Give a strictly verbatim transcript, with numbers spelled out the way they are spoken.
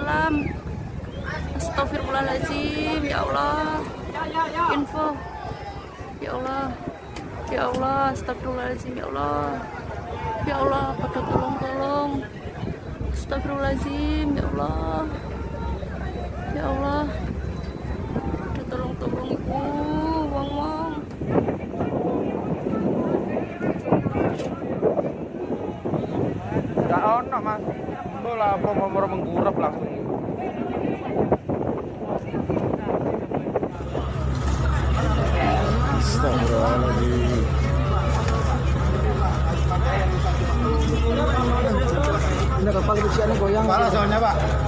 Waalaikumsalam. Astagfirullahaladzim, ya Allah. Info. Ya Allah. Ya Allah, astagfirullahaladzim, ya Allah. Ya Allah, pada tolong-tolong. Astagfirullahaladzim, ya Allah. Ya Allah. Pada tolong-tolong ibu, wong-wong. Enggak ono, Mas. Bola apa mau menggurap langsung. Astagfirullahaladzim. Ini kapal kecilnya goyang. Parah soalnya, Pak.